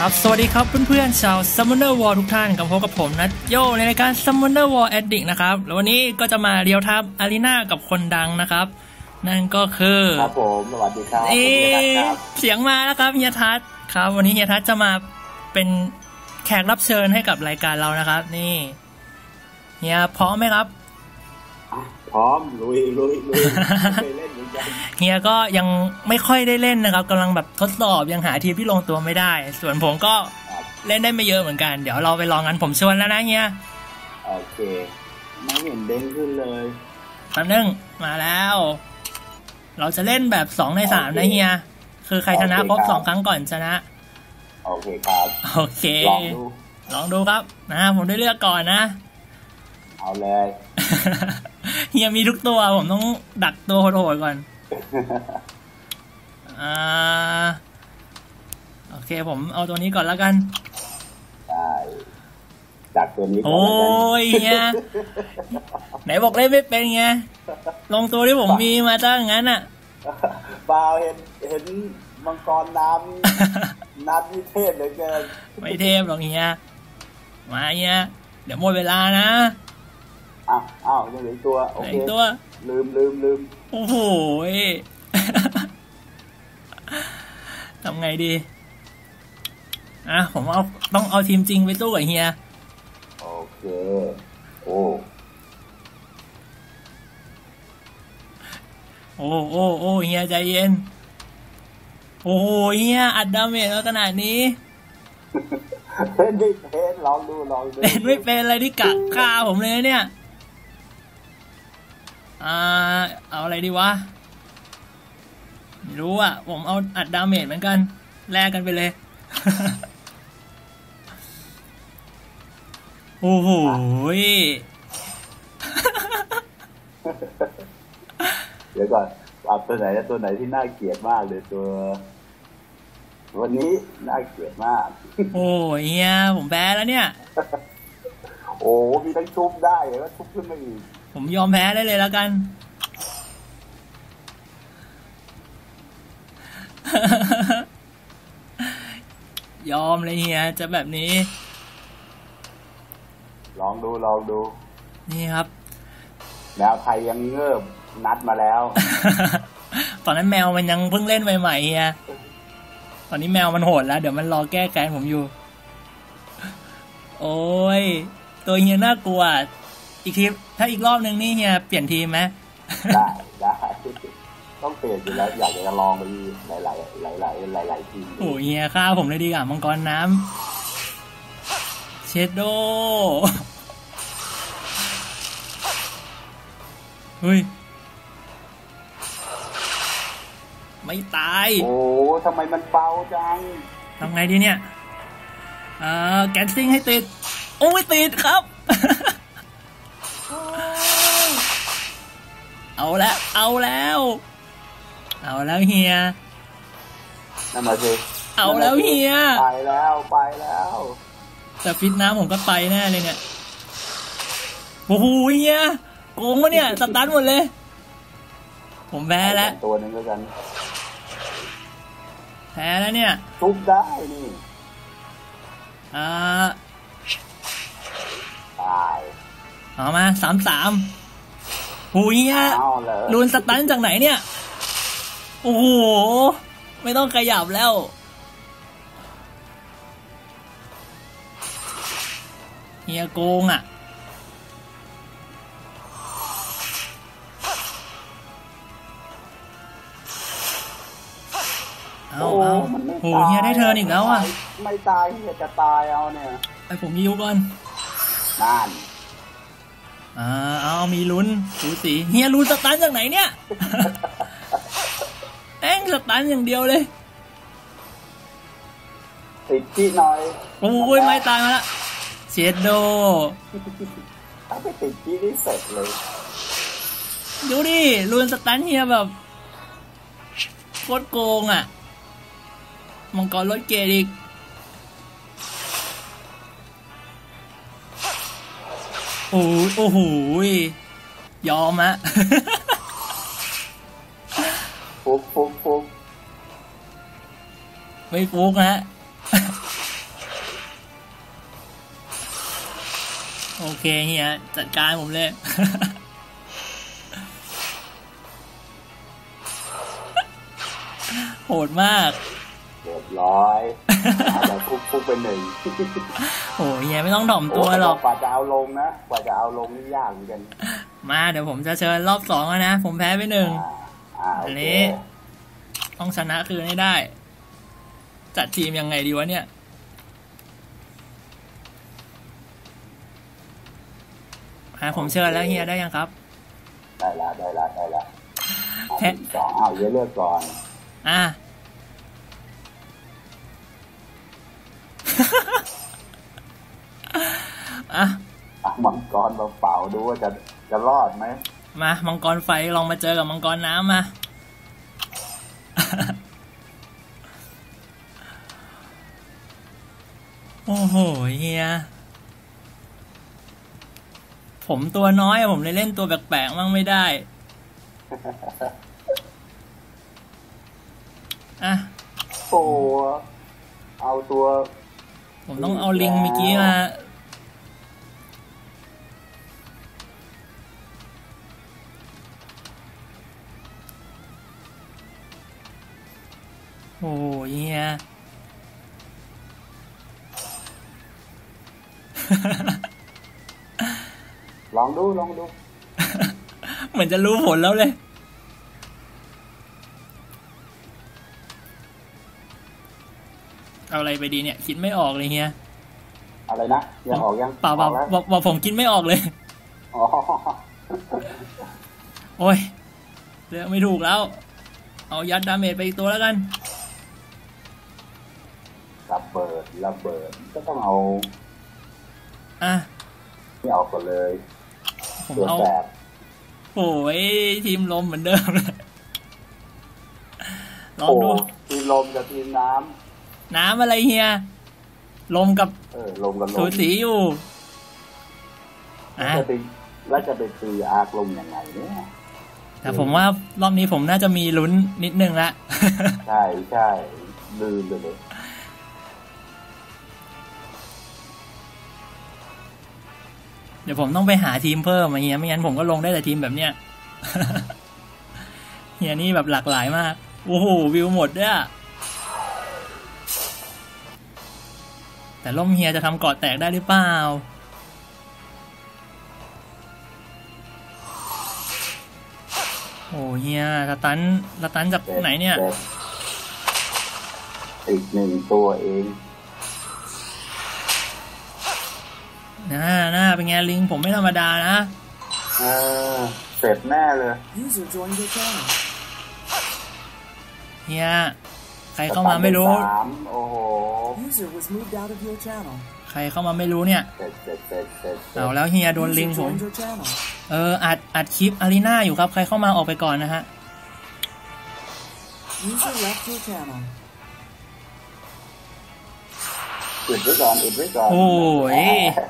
ครับสวัสดีครับเพื่อนๆชาว Summoner War ทุกท่านกับพบกับผมนัทโยในรายการ Summoner War Addict นะครับแล้ววันนี้ก็จะมาเรียวทับอารีนากับคนดังนะครับนั่นก็คือครับผมสวัสดีครับเสียงมาแล้วครับเฮียทัศน์ครับวันนี้เฮียทัศน์จะมาเป็นแขกรับเชิญให้กับรายการเรานะครับนี่เฮียพร้อมไหมครับพร้อมลุยเคยเล่นเหมือนกันเฮียก็ยังไม่ค่อยได้เล่นนะครับกำลังแบบทดสอบยังหาทีมที่ลงตัวไม่ได้ส่วนผมก็เล่นได้ไม่เยอะเหมือนกันเดี๋ยวเราไปลองกันผมชวนแล้วนะเฮียโอเคไม่เห็นเด้งขึ้นเลยแป๊บนึงมาแล้วเราจะเล่นแบบ2 ใน 3นะเฮียคือใครชนะครบ2 ครั้งก่อนชนะโอเคครับโอเคลองดูครับนะผมได้เลือกก่อนนะเอาเลยเฮียมีทุกตัวผมต้องดักตัวโหดๆก่อนโอเคผมเอาตัวนี้ก่อนแล้วกันได้ดักตัวนี้ก่อนโอ้ยเฮียไหนบอกเล่นไม่เป็นไงลงตัวที่ผมมีมาตั้งงั้นอ่ะเปล่าเห็นมังกรน้ำวิเทพเหลือเกินไม่เทพหรอกเฮียมาเฮียเดี๋ยวหมดเวลานะอ้าวยังเหลือตัวโอเคตัวลืมโอ้โหทำไงดีผมต้องเอาทีมจริงไปสู้กับเฮียโอเคโอ้เฮียใจเย็นโอ้เฮียอัดดาเมจแล้วขนาดนี้เล่นไม่เป็นลองดูเล่นไม่เป็นอะไรที่กะฆ่าผมเลยเนี่ยเอาอะไรดีวะไม่รู้อ่ะผมเอาอัดดาเมจเหมือนกันแลกกันไปเลย โอ้โหเดี๋ยวก่อนเอาตัวไหนที่น่าเกลียดมากเลยตัววันนี้น่าเกลียดมากโอ้เฮียผมแพ้แล้วเนี่ยโอ้มีทั้งชุบได้แล้วชุบขึ้นมาอีกผมยอมแพ้ได้เลยแล้วกันยอมเลยเฮียจะแบบนี้ลองดูนี่ครับแมวไทยยังเงิบนัดมาแล้วตอนนั้นแมวมันยังเพิ่งเล่นใหม่ๆเฮียตอนนี้แมวมันโหดแล้วเดี๋ยวมันรอแก้แค้นผมอยู่โอ้ยตัวเฮียน่ากลัวอีกทีถ้าอีกรอบนึงนี่เฮียเปลี่ยนทีมไหมได้ต้องเปลี่ยนอยู่แล้วอยากจะลองไปหลายทีมโอ้เฮียฆ่าผมเลยดีกว่ามังกรน้ำเชดโดเฮ้ยไม่ตายโอ้ทำไมมันเบาจังทำไงดีเนี่ยแกนซิ่งให้ติดโอ้ยติดครับเอาแล้วเฮียนั่นมาสิเอาแล้วเฮียไปแล้วแต่ฟิตน้ำผมก็ไปแน่เลยเนี่ยโอ้โหเฮียโกงวะเนี่ยสตาร์ทหมดเลยผมแพ้แล้วตัวนึงแล้วกันแพ้แล้วเนี่ยทุบได้นี่ตายเอามา3-3หูยเฮียลูนสตาร์ทจากไหนเนี่ยโอ้โหไม่ต้องขยับแล้วเฮียโกงอ่ะเอาโหเฮียได้เทิร์นอีกแล้วอ่ะไม่ตายเฮียจะตายเอาเนี่ยไอผมยิวก่อนนั่นเอามีลุ้นสูสีเฮียลุ้นสตันจากไหนเนี่ยแองสตันอย่างเดียวเลยติดที่หน่อยโอ้ยไม่ตายมาละเชดโดถ้าไปติดที่นี่เสร็จเลยดูดิลุ้นสตันเฮียแบบโคตรโกงอ่ะมังกรรถเกรดอีกโอ้โหยอมอะฟุกไม่ฟุกฮะเคเฮียจัดการผมเลย โหดมากเรียบร้อยแต่คุกเป็นหนึ่งโอ้เฮียไม่ต้องถ่อมตัวหรอกกว่าจะเอาลงนะกว่าจะเอาลงนี่ยากเหมือนกันมาเดี๋ยวผมจะเชิญรอบ2แล้วนะผมแพ้ไป1อันนี้ต้องชนะคืนให้ได้จัดทีมยังไงดีวะเนี่ยผมเชิญแล้วเฮียได้ยังครับได้ละแพ้2เอาเยอะเลือกก่อนมังกรเปล่าดูว่าจะรอดไหมมามังกรไฟลองมาเจอกับมังกรน้ำมาโอ้โหเฮียผมตัวน้อยผมเลยเล่นตัวแปลกๆมั่งไม่ได้โอ้เอาตัวผมต้องเอาลิงเมื่อกี้มาโอ้ยเฮียลองดูเหมือนจะรู้ผลแล้วเลยเอาอะไรไปดีเนี่ยคิดไม่ออกเลยเฮียอะไรนะยังออกยังเปล่าบอกผมคิดไม่ออกเลยโอ้ยเลือกไม่ถูกแล้วเอายัดดาเมจไปอีกตัวแล้วกันระเบิดก็ต้องเอาไม่ออกก่อนเลยผมเอาโอ้ยทีมลมเหมือนเดิมเลยลองดูทีมลมกับทีมน้ำอะไรเฮียลมกับสูสีอยู่แล้วจะไปตีอาร์คลมยังไงเนี่ยแต่ผมว่ารอบนี้ผมน่าจะมีลุ้นนิดนึงละใช่ลืมไปเลยเดี๋ยวผมต้องไปหาทีมเพิ่มเฮียไม่งั้นผมก็ลงได้แต่ทีมแบบเนี้ยเฮียนี่แบบหลากหลายมากโอ้โหวิวหมดด้วยแต่ล่มเฮียจะทำเกาะแตกได้หรือเปล่าโอ้เฮียสตันจากไหนเนี่ยอีก1ตัวเองน่าเป็นไงลิงผมไม่ธรรมดานะเสร็จแน่เลยเฮียใครเข้ามาไม่รู้โอ้โหใครเข้ามาไม่รู้เนี่ยเอาแล้วเฮียโดนลิงผมอัดคลิปอารีนาอยู่ครับใครเข้ามาออกไปก่อนนะฮะอึดไว้ก่อนโอ้ย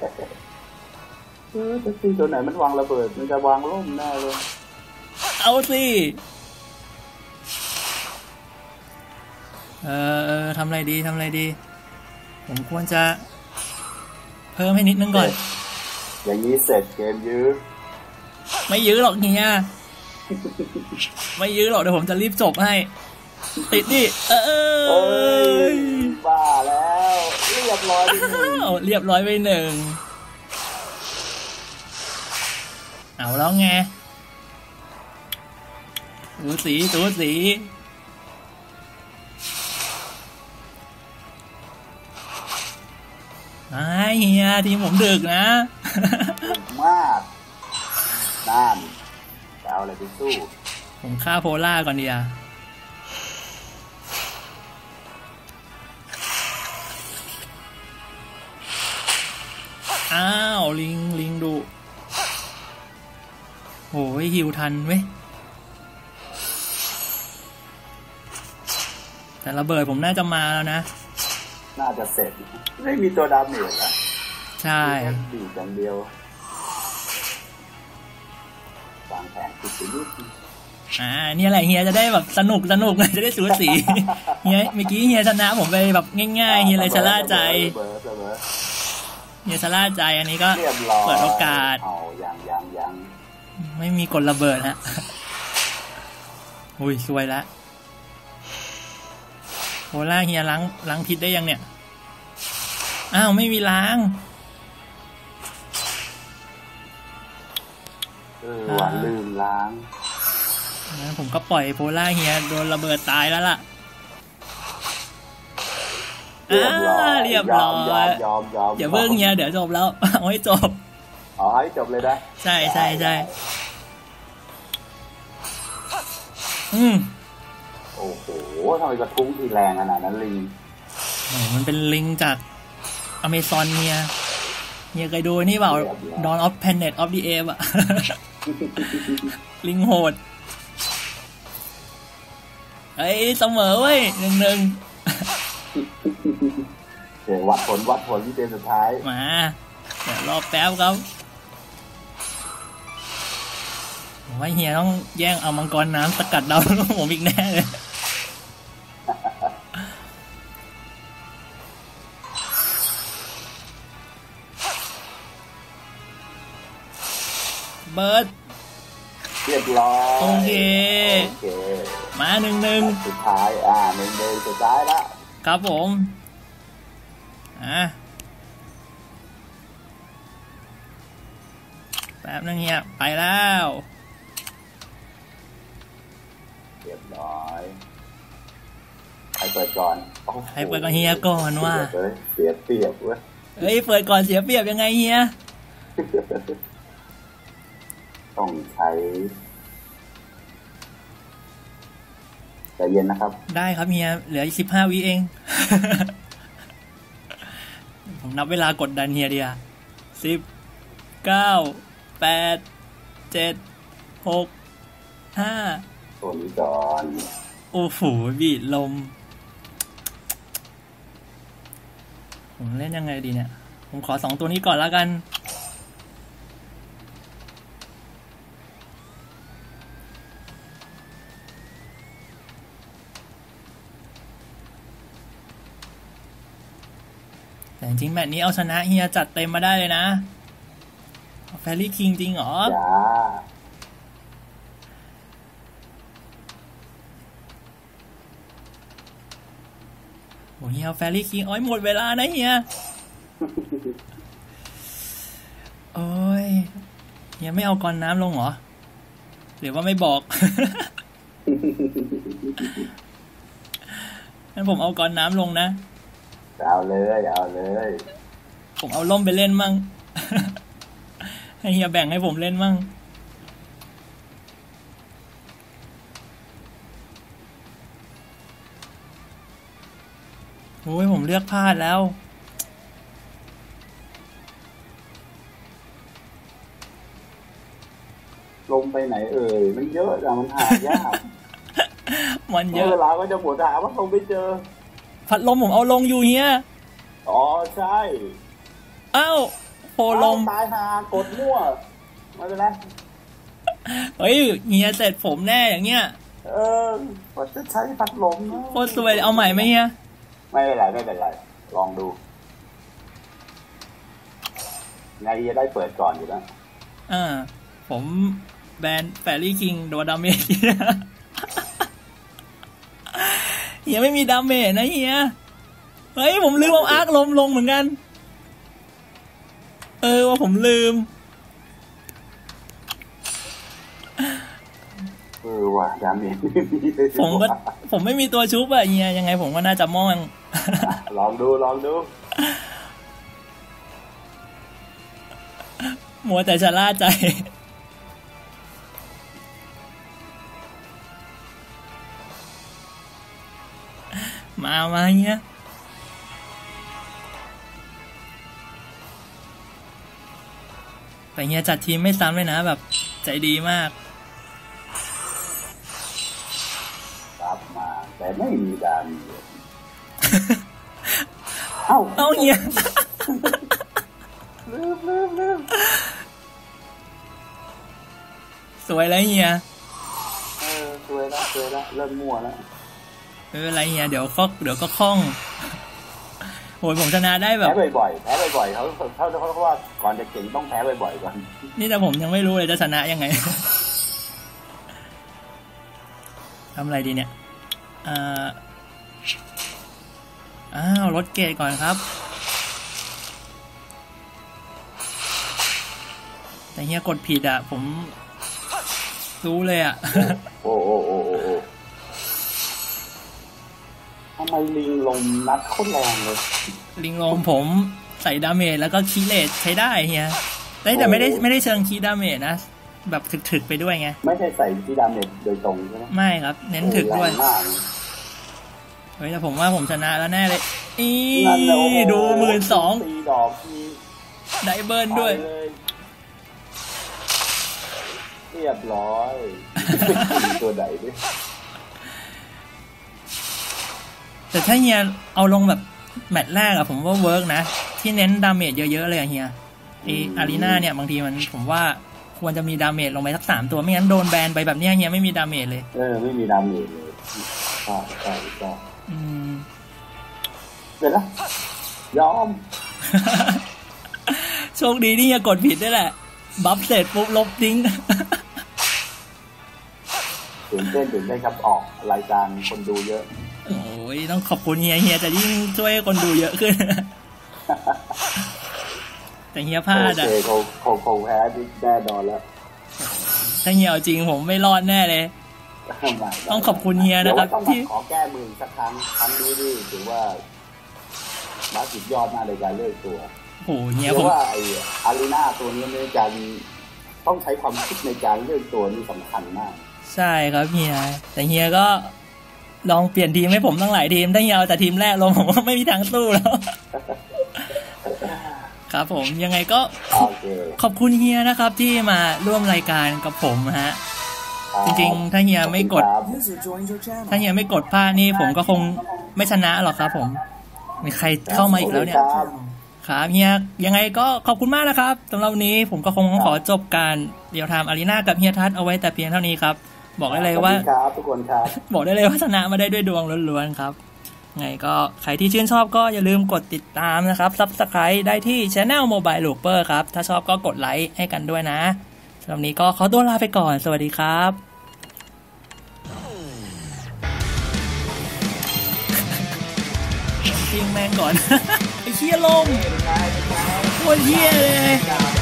จะตีตัวไหนมันวางระเบิดมันจะวางล่มแน่เลยเอาสิทำอะไรดีผมควรจะเพิ่มให้นิดนึงก่อนอย่างนี้เสร็จเกมยื้อไม่ยื้อหรอกเฮียไม่ยื้อหรอกเดี๋ยวผมจะรีบจบให้ติดดิบ้าแล้วเรียบร้อยไป1 เอาแล้วไงสูสีเฮียทีมผมดึกนะมากด้านจะเอาอะไรไปสู้ผมฆ่าโพล่าก่อนดีอ่ะอ้าวลิงดูโหยฮิวทันเว้ยแต่ระเบิดผมน่าจะมาแล้วนะน่าจะเสร็จไม่มีตัวดาเมจแล้วใช่ดีอย่างเดียววางแผนติดไปนิดนี่แหละเฮียจะได้แบบสนุกเลยจะได้สูสีเฮียเมื่อกี้เฮียชนะผมไปแบบง่ายๆเฮียเลยชะล่าใจเฮียชะล่าใจอันนี้ก็เรียบร้อยเปิดโอกาสเอายังไม่มีกลระเบิดฮะ อุ้ยสวยละโหล่าเฮียล้างพิษได้ยังเนี่ยอ้าวไม่มีล้างหวานลืมล้างงั้นผมก็ปล่อยโพล่าเฮียโดนระเบิดตายแล้วล่ะเรียบร้อยยอมอย่าเพิ่งเฮียเดี๋ยวจบแล้วเอาให้จบให้จบเลยนะใช่โอ้โหทำไมกระทุ้งทีแรงขนาดนั้นลิงมันเป็นลิงจากอเมซอนเฮียเคยดูนี่เปล่า Dawn of Planet of the Apes อะลิงโหดเฮ้ยเสมอเว้ย1-1 เดี๋ยววัดผลที่เป็นสุดท้ายมาเดี๋ยวรอแป๊บครับว่าเฮียต้องแย่งเอามังกรน้ำสกัดดาวของผมอีกแน่เลยเบิร์ดเรียบร้อยโอเคมา1-1 สุดท้าย1-1สุดท้ายละครับผมแป๊บนึงเฮียไปแล้วเรียบร้อยใครเปิดก่อนใครเปิดก่อนเฮียก่อนว่าเสียเปรียบเว้ยเฮ้ยเปิดก่อนเสียเปรียบยังไงเฮียต้องใช้ใจเย็นนะครับได้ครับเฮียเหลือ15 วิเอง ผมนับเวลากดดันเฮียเดีย10 9 8 7 6 5 ตัวนี้ก่อนโอ้โหบีดลมผมเล่นยังไงดีเนี่ยผมขอ2ตัวนี้ก่อนแล้วกันแต่จริงแมตช์นี้เอาชนะเฮียจัดเต็มมาได้เลยนะแฟรี่คิงจริงเหรอจ้าโหเฮียแฟรี่คิงหมดเวลานะเฮียโอ้ยเฮียไม่เอากรน้ำลงเหรอหรือว่าไม่บอก งั้นผมเอากรน้ำลงนะเอาเลยผมเอาล่มไปเล่นมั่ง ให้เฮียแบ่งให้ผมเล่นมั่งโอ้ยผมเลือกพลาดแล้วลงไปไหนมันเยอะจังมันหายากมันเยอะเวลาก็จะปวดหาว่าลงไปเจอพัดลมผมเอาลงอยู่เฮียใช่อ้าวโผล่ลมตายหากดมั่วไม่เป็นไรเฮ้ยเฮียเสร็จผมแน่อย่างเงี้ยว่าจะใช้พัดลมโคตรสวยเอาใหม่ไหมเฮียไม่เป็นไรลองดูไงจะได้เปิดก่อนอยู่แล้วผมแบนแฟรี่คิงโดนดาเมจเฮียไม่มีดาเมจนะเฮียเฮ้ยผมลืมเอาอาร์คลมลงเหมือนกันว่าผมลืมว่ะดาเมจผมไม่มีตัวชุบอะเฮียยังไงผมก็น่าจะม่องลองดูมัวแต่ชะล่าใจมาเงี้ยแต่เงี้ยจัดทีมไม่ซ้ำเลยนะแบบใจดีมากรับมาแต่ไม่มีดาเมจเอาเงี้ยลืมสวยแล้วเฮียสวยแล้วเริ่มมั่วแล้วไม่เป็นไรเฮียเดี๋ยวก็คล่องโอ้ยผมชนะได้แบบแพ้บ่อยๆเขาว่าก่อนจะเก่งต้องแพ้บ่อยๆก่อนนี่แต่ผมยังไม่รู้เลยจะชนะยังไง ทำอะไรดีเนี่ยลดเกรดก่อนครับแต่เฮียกดผิดอ่ะผมรู้เลยอ่ะโอ้ทำไมลิงลมนัดโคตรแรงเลยลิงลมผมใส่ดาเมจแล้วก็คีเลทใช้ได้เฮียแต่ไม่ได้เชิงคีดาเมจนะแบบถึกๆไปด้วยไงไม่ใช่ใส่คีดาเมจโดยตรงใช่ไหมไม่ครับเน้นถึกด้วยเฮ้ยแต่ผมว่าผมชนะแล้วแน่เลยดู 12,000 ตีดอกทีได้เบิร์นด้วยเรียบร้อยตัวไหนด้วยแต่ถ้าเฮียเอาลงแบบแมตช์แรกอะผมว่าเวิร์กนะที่เน้นดาเมจเยอะๆเลยอะเฮียอารีนาเนี่ยบางทีมันผมว่าควรจะมีดาเมจลงไปสัก3ตัวไม่งั้นโดนแบนไปแบบเนี้ยเฮียไม่มีดาเมจเลยไม่มีดาเมจเลยใช่เสร็จแล้วยอมโชคดีที่เฮียกดผิดได้แหละบัฟเสร็จปุ๊บลบทิ้งตื่นเต้นครับออกรายการคนดูเยอะโอ้ยต้องขอบคุณเฮียจะยิ่งช่วยคนดูเยอะขึ้น แต่เฮียพลาดอ่ะคงแพ้แน่นอนแล้วถ้าเฮียเอาจริงผมไม่รอดแน่เลยต้องขอบคุณเฮียนะครับที่ขอแก้มือสักครั้งนี้ดิถือว่ามาสุดยอดมากในการเลือกตัวโอ้เฮียผมว่าไอ้อารีนาตัวนี้ในการต้องใช้ความคิดในการเลือกตัวนี่สำคัญมากใช่ครับเฮียแต่เฮียก็ลองเปลี่ยนทีมให้ผมตั้งหลายทีมถ้าเฮียเอาแต่ทีมแรกลงผมก็ไม่มีทางสู้แล้ว ครับผมยังไงก็ขอบคุณเฮียนะครับที่มาร่วมรายการกับผมฮะจริงๆถ้าเฮียไม่กดพลาดนี่ผมก็คงไม่ชนะหรอกครับผมมีใครเข้ามาอีกแล้วเนี่ยครับเฮียยังไงก็ขอบคุณมากนะครับสำหรับวันนี้ผมก็คงขอจบการเรียวไทม์อารีนากับเฮียทัศน์เอาไว้แต่เพียงเท่านี้ครับบอกได้เลยว่าทุกคนครับบอกได้เลยว่าชนะมาได้ด้วยดวงล้วนๆครับไงก็ใครที่ชื่นชอบก็อย่าลืมกดติดตามนะครับ Subscribe ได้ที่ Channel Mobile Looper ครับถ้าชอบก็กดไลค์ให้กันด้วยนะสำหรับนี้ก็ขอตัวลาไปก่อนสวัสดีครับจริงแม่งก่อน ไอ้เหี้ยลงโคตรเหี้ยเลย